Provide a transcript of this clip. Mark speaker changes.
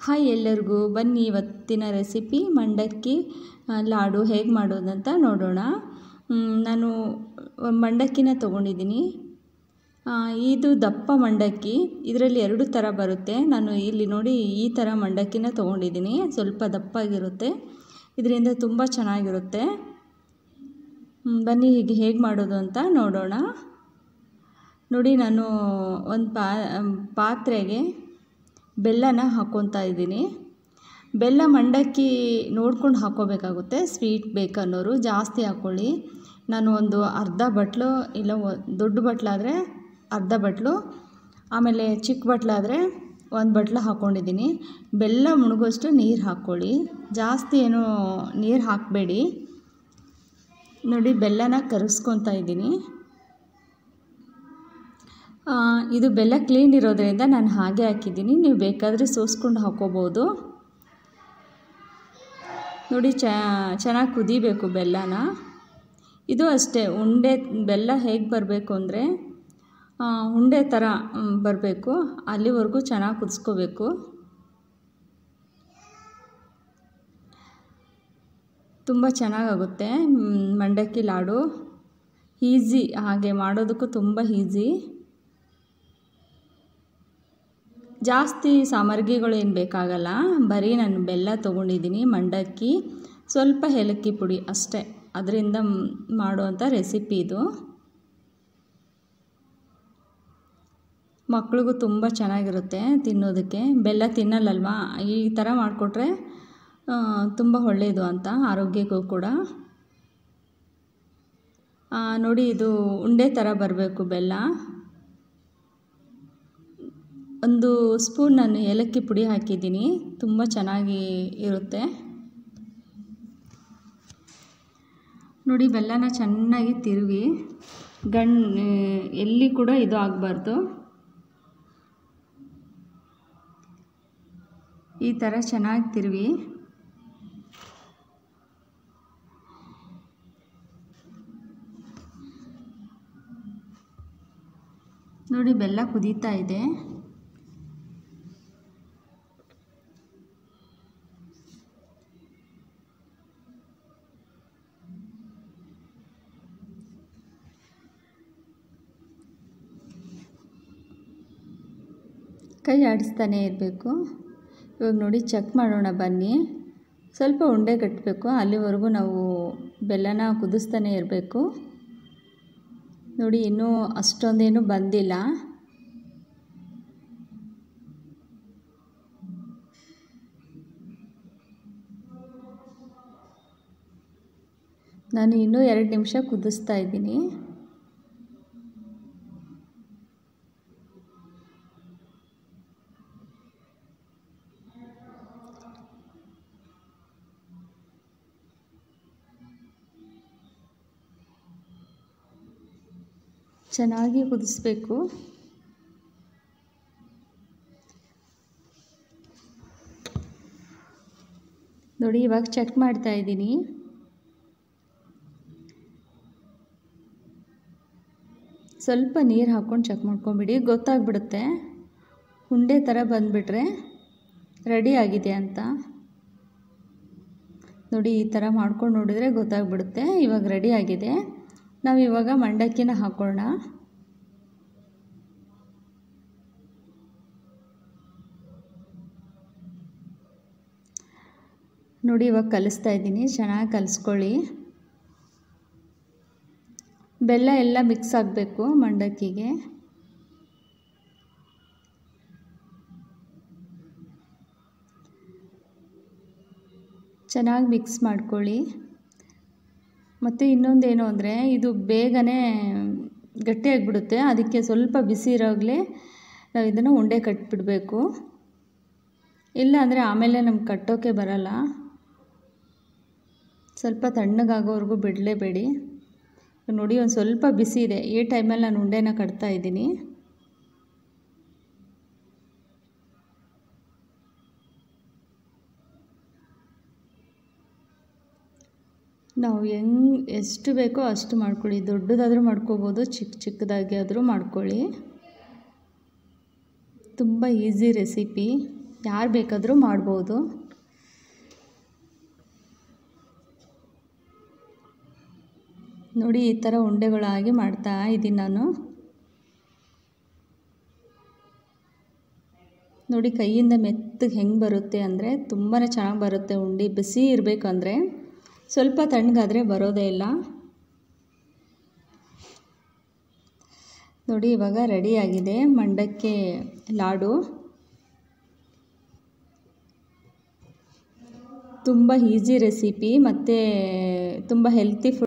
Speaker 1: Hi ಎಲ್ಲರಿಗೂ, ಬನ್ನಿ ಇವತ್ತಿನ ರೆಸಿಪಿ ಮಂಡಕ್ಕಿ ಲಾಡು ಹೇಗೆ ಮಾಡೋದಂತ ನೋಡೋಣ. ನಾನು ಮಂಡಕ್ಕಿನ ತೊಗೊಂಡಿದ್ದೀನಿ. ಇದು ದಪ್ಪ ಮಂಡಕ್ಕಿ. ಇದರಲ್ಲಿ 2 ಥರ ಬರುತ್ತೆ. ನಾನು ಇಲ್ಲಿ ನೋಡಿ ಈ ಥರ ಮಂಡಕ್ಕಿನ ತೊಗೊಂಡಿದ್ದೀನಿ. ಸ್ವಲ್ಪ ದಪ್ಪಾಗಿರುತ್ತೆ. ಇದರಿಂದ ತುಂಬ ಚೆನ್ನಾಗಿರುತ್ತೆ. ಬನ್ನಿ ಹೀಗೆ ಹೇಗೆ ಮಾಡೋದು ಅಂತ ನೋಡೋಣ. ನೋಡಿ, ನಾನು ಒಂದು ಪಾತ್ರೆಗೆ ಬೆಲ್ಲನ ಹಾಕ್ಕೊತಾ ಇದ್ದೀನಿ. ಬೆಲ್ಲ ಮಂಡಕ್ಕಿ ನೋಡ್ಕೊಂಡು ಹಾಕ್ಕೋಬೇಕಾಗುತ್ತೆ. ಸ್ವೀಟ್ ಬೇಕನ್ನೋರು ಜಾಸ್ತಿ ಹಾಕ್ಕೊಳ್ಳಿ. ನಾನು ಒಂದು ಅರ್ಧ ಬಟ್ಲು, ಇಲ್ಲ ದೊಡ್ಡ ಬಟ್ಲಾದರೆ ಅರ್ಧ ಬಟ್ಲು, ಆಮೇಲೆ ಚಿಕ್ಕ ಬಟ್ಲಾದರೆ 1 ಬಟ್ಲು ಹಾಕ್ಕೊಂಡಿದ್ದೀನಿ. ಬೆಲ್ಲ ಮುಳುಗೋಷ್ಟು ನೀರು ಹಾಕ್ಕೊಳ್ಳಿ. ಜಾಸ್ತಿ ಏನು ನೀರು ಹಾಕಬೇಡಿ. ನೋಡಿ, ಬೆಲ್ಲನ ಕರಗಿಸ್ಕೊತಾ ಇದ್ದೀನಿ. ಇದು ಬೆಲ್ಲ ಕ್ಲೀನ್ ಇರೋದ್ರಿಂದ ನಾನು ಹಾಗೆ ಹಾಕಿದ್ದೀನಿ. ನೀವು ಬೇಕಾದರೆ ಸೋಸ್ಕೊಂಡು ಹಾಕ್ಕೋಬೋದು. ನೋಡಿ, ಚೆನ್ನಾಗಿ ಕುದಿಬೇಕು ಬೆಲ್ಲನ. ಇದು ಅಷ್ಟೇ, ಉಂಡೆ ಬೆಲ್ಲ ಹೇಗೆ ಬರಬೇಕು ಅಂದರೆ ಉಂಡೆ ಥರ ಬರಬೇಕು. ಅಲ್ಲಿವರೆಗೂ ಚೆನ್ನಾಗಿ ಕುದಿಸ್ಕೋಬೇಕು. ತುಂಬ ಚೆನ್ನಾಗಾಗುತ್ತೆ ಮಂಡಕ್ಕಿ ಲಾಡು. ಈಸಿ, ಹಾಗೆ ಮಾಡೋದಕ್ಕೂ ತುಂಬ ಈಸಿ. ಜಾಸ್ತಿ ಸಾಮಗ್ರಿಗಳು ಏನು ಬೇಕಾಗಲ್ಲ. ಬರೀ ನಾನು ಬೆಲ್ಲ ತೊಗೊಂಡಿದ್ದೀನಿ, ಮಂಡಕ್ಕಿ, ಸ್ವಲ್ಪ ಏಲಕ್ಕಿ ಪುಡಿ ಅಷ್ಟೇ. ಅದರಿಂದ ಮಾಡುವಂಥ ರೆಸಿಪಿ ಇದು. ಮಕ್ಳಿಗೂ ತುಂಬ ಚೆನ್ನಾಗಿರುತ್ತೆ ತಿನ್ನೋದಕ್ಕೆ. ಬೆಲ್ಲ ತಿನ್ನಲ್ಲಲ್ವಾ, ಈ ಥರ ಮಾಡಿಕೊಟ್ರೆ ತುಂಬ ಒಳ್ಳೆಯದು ಅಂತ, ಆರೋಗ್ಯಕ್ಕೂ ಕೂಡ. ನೋಡಿ, ಇದು ಉಂಡೆ ಥರ ಬರಬೇಕು ಬೆಲ್ಲ. 1 ಸ್ಪೂನ್ ನಾನು ಏಲಕ್ಕಿ ಪುಡಿ ಹಾಕಿದ್ದೀನಿ. ತುಂಬ ಚೆನ್ನಾಗಿ ಇರುತ್ತೆ. ನೋಡಿ, ಬೆಲ್ಲನ ಚೆನ್ನಾಗಿ ತಿರುವಿ, ಎಲ್ಲಿ ಕೂಡ ಇದು ಆಗಬಾರ್ದು. ಈ ಥರ ಚೆನ್ನಾಗಿ ತಿರುವಿ. ನೋಡಿ, ಬೆಲ್ಲ ಕುದೀತಾ ಇದೆ. ಕೈ ಆಡಿಸ್ತಾನೆ ಇರಬೇಕು. ಇವಾಗ ನೋಡಿ, ಚೆಕ್ ಮಾಡೋಣ ಬನ್ನಿ. ಸ್ವಲ್ಪ ಉಂಡೆ ಕಟ್ಟಬೇಕು. ಅಲ್ಲಿವರೆಗೂ ನಾವು ಬೆಲ್ಲನ ಕುದಿಸ್ತಾನೆ ಇರಬೇಕು. ನೋಡಿ, ಇನ್ನೂ ಅಷ್ಟೊಂದೇನು ಬಂದಿಲ್ಲ. ನಾನು ಇನ್ನೂ 2 ನಿಮಿಷ ಕುದಿಸ್ತಾ ಇದ್ದೀನಿ. ಚೆನ್ನಾಗಿ ಕುದಿಸ್ಬೇಕು. ನೋಡಿ, ಇವಾಗ ಚೆಕ್ ಮಾಡ್ತಾ ಇದ್ದೀನಿ. ಸ್ವಲ್ಪ ನೀರು ಹಾಕ್ಕೊಂಡು ಚೆಕ್ ಮಾಡ್ಕೊಂಬಿಡಿ. ಗೊತ್ತಾಗ್ಬಿಡುತ್ತೆ. ಉಂಡೆ ಥರ ಬಂದುಬಿಟ್ರೆ ರೆಡಿ ಆಗಿದೆ ಅಂತ. ನೋಡಿ, ಈ ಥರ ಮಾಡ್ಕೊಂಡು ನೋಡಿದರೆ ಗೊತ್ತಾಗ್ಬಿಡುತ್ತೆ ಇವಾಗ ರೆಡಿ ಆಗಿದೆ. ನಾವು ಇವಾಗ ಮಂಡಕ್ಕಿನ ಹಾಕೋಣ. ನೋಡಿ, ಇವಾಗ ಕಲಿಸ್ತಾ ಇದ್ದೀನಿ. ಚೆನ್ನಾಗಿ ಕಲಿಸ್ಕೊಳ್ಳಿ. ಬೆಲ್ಲ ಎಲ್ಲ ಮಿಕ್ಸ್ ಆಗಬೇಕು ಮಂಡಕ್ಕಿಗೆ. ಚೆನ್ನಾಗಿ ಮಿಕ್ಸ್ ಮಾಡ್ಕೊಳ್ಳಿ. ಮತ್ತು ಇನ್ನೊಂದೇನು ಅಂದರೆ, ಇದು ಬೇಗನೆ ಗಟ್ಟಿಯಾಗಿಬಿಡುತ್ತೆ. ಅದಕ್ಕೆ ಸ್ವಲ್ಪ ಬಿಸಿ ಇರೋವಾಗಲೇ ನಾವು ಇದನ್ನು ಉಂಡೆ ಕಟ್ಟಿಬಿಡಬೇಕು. ಇಲ್ಲ ಅಂದರೆ ಆಮೇಲೆ ನಮ್ಗೆ ಕಟ್ಟೋಕ್ಕೆ ಬರಲ್ಲ. ಸ್ವಲ್ಪ ತಣ್ಣಗಾಗೋವರೆಗೂ ಬಿಡಲೇಬೇಡಿ. ನೋಡಿ, ಒಂದು ಸ್ವಲ್ಪ ಬಿಸಿ ಇದೆ. ಈ ಟೈಮಲ್ಲಿ ನಾನು ಉಂಡೆನ ಕಟ್ತಾ ಇದ್ದೀನಿ. ನಾವು ಎಷ್ಟು ಬೇಕೋ ಅಷ್ಟು ಮಾಡ್ಕೊಳ್ಳಿ. ದೊಡ್ಡದಾದರೂ ಮಾಡ್ಕೋಬೋದು, ಚಿಕ್ಕದಾಗಿ ಆದರೂ ಮಾಡ್ಕೊಳ್ಳಿ. ತುಂಬ ಈಸಿ ರೆಸಿಪಿ. ಯಾರು ಬೇಕಾದರೂ ಮಾಡ್ಬೋದು. ನೋಡಿ ಈ ಥರ ಉಂಡೆಗಳಾಗಿ ಮಾಡ್ತಾ ಇದ್ದೀನಿ ನಾನು. ನೋಡಿ ಕೈಯಿಂದ ಮೆತ್ತಗೆ ಹೆಂಗೆ ಬರುತ್ತೆ ಅಂದರೆ ತುಂಬಾ ಚೆನ್ನಾಗಿ ಬರುತ್ತೆ ಉಂಡೆ. ಬಿಸಿ ಇರಬೇಕಂದ್ರೆ, ಸ್ವಲ್ಪ ತಣ್ಣಗಾದರೆ ಬರೋದೇ ಇಲ್ಲ. ನೋಡಿ ಇವಾಗ ರೆಡಿಯಾಗಿದೆ ಮಂಡಕ್ಕಿ ಲಾಡು. ತುಂಬ ಈಸಿ ರೆಸಿಪಿ ಮತ್ತು ತುಂಬ ಹೆಲ್ತಿ ಫುಡ್.